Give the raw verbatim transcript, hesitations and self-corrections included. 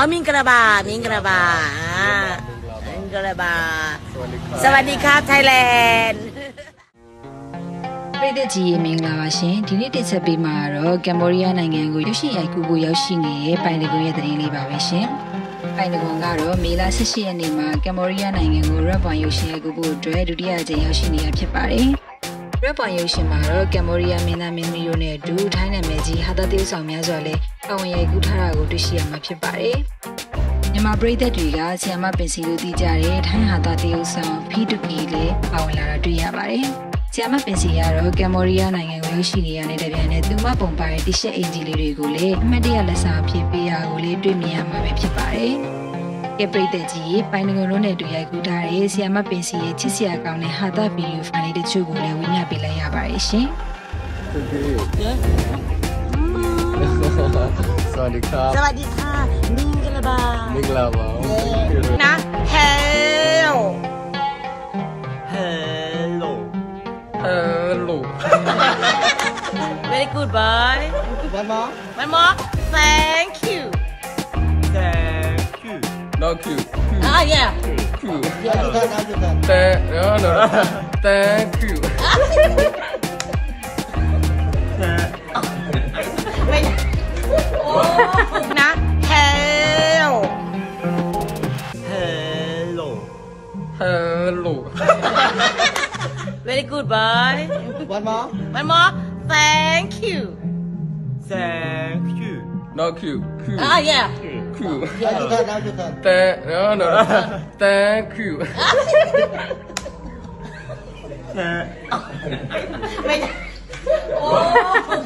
มิงกระบามิงกระบามิงกระบาสวัสดีครับไทยแลนด์ပြည်သက်ကြီးမင်္ဂလာပါရှင်ဒီနေ့တင်ဆက်ပေးမှာတော့ကမ္ဘောဒီးယားနိုင်ငံကိုရုပ်ရှင်ရိုက်ကူးဖို့ရောက်ရှိနေတဲ့ပိုင်တကွန်ရဲ့သတင်းလေးပါပဲရှင်ပိုင်တကွန်ကတော့မေလ十七ရက်နေ့မှာကမ္ဘောဒီးယားနိုင်ငံကိုရပ်ပွန်ရုပ်ရှင်ရိုက်ကူးဖို့အတွက်ဒုတိယအကြိမ်ရောက်ရှိနေတာဖြစ်ပါတယ်ရပ်ပွန်ရုပ်ရှင်မှာတော့ကမ္ဘောဒီးယားမင်းသားမင်းသမီးတို့နဲ့အတူထိုင်းနိုင်ငံကြီးဟာတာတေးဆောင်များစွာလဲပါဝင်ရိုက်ကူးထားတာကိုတွေ့ရှိရမှာဖြစ်ပါတယ်မြန်မာပြည်သက်တွေကဆီယမပင်စီလို့သိကြတဲ့ထိုင်းဟာတာတေးဆောင်ဖီတူကီလည်းပါဝင်လာတာတွေ့ရပါတယ်ဆီယမပင်စီကတော့ကမ္ဘောဒီးယားနိုင်ငံကိုရောက်ရှိနေရတဲ့တပြိုင်နက်သူမပုံပါတဲ့တီရှပ်အင်ဂျီလေးတွေကိုလည်းအမှတ်တရလက်စာအဖြစ်ပေးရကိုလည်းတွေ့မြင်ရမှာပဲဖြစ်ပါတယ်။ကပရိသတ်ကြီးပိုင်ငုံလုံးနဲ့တွေ့ရိုက်ကူးထားတဲ့ဆီယမပင်စီရဲ့ချစ်စရာကောင်းတဲ့ဟာတာဗီဒီယိုဖိုင်လေးတချို့ကိုလည်းဝေမျှပေးလိုက်ရပါတယ်ရှင်။สวัสดีครับสวัสดีค่ะมิงกระบามิงกระบานะ Hello Hello Hello Very good boy One more One more Thank you Thank you No Q Ah yeah Q Thank No no Thank you นะ Hello Hello Hello Very good boy One more One more Thank you Thank you No Q Q Ah yeah Q Thank No no Thank you ไม่